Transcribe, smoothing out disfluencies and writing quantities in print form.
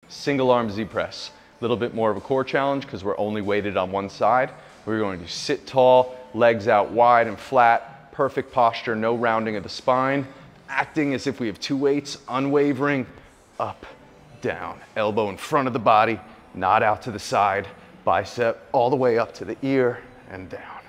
single arm Z press. A little bit more of a core challenge because we're only weighted on one side. We're going to sit tall, legs out wide and flat, perfect posture, no rounding of the spine, acting as if we have two weights, unwavering, up, down. Elbow in front of the body, not out to the side, bicep all the way up to the ear and down.